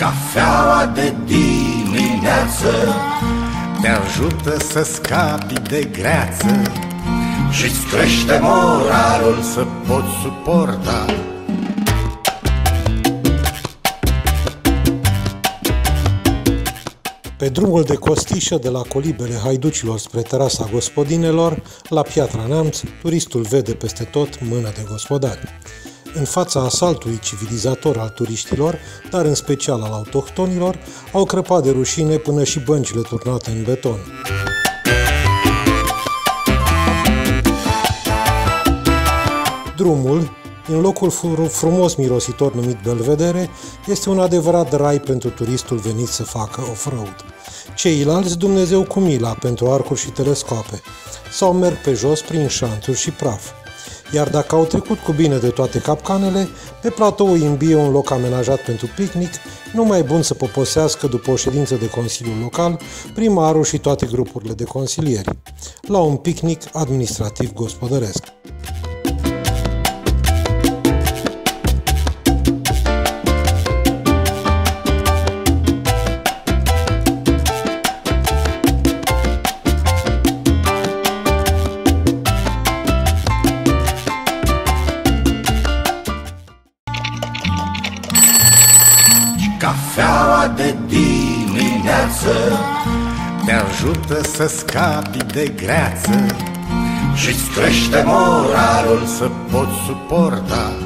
Cafeaua de dimineață te ajută să scapi de greață și-ți crește moralul să poți suporta. Pe drumul de costișă de la colibele haiducilor spre terasa gospodinelor, la Piatra Neamț, turistul vede peste tot mână de gospodari. În fața asaltului civilizator al turiștilor, dar în special al autohtonilor, au crăpat de rușine până și băncile turnate în beton. Drumul, în locul frumos mirositor numit Belvedere, este un adevărat rai pentru turistul venit să facă off-road. Ceilalți Dumnezeu cu mila pentru arcuri și telescoape, sau merg pe jos prin șanturi și praf. Iar dacă au trecut cu bine de toate capcanele, pe platoul imbie un loc amenajat pentru picnic, numai bun să poposească după o ședință de consiliu local, primarul și toate grupurile de consilieri, la un picnic administrativ gospodăresc. Cafeaua de dimineață te ajută să scapi de greață și-ți crește moralul să poți suporta.